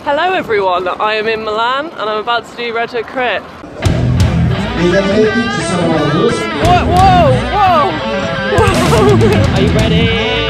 Hello everyone, I am in Milan and I'm about to do retro crit. Whoa, whoa, whoa, whoa! Are you ready?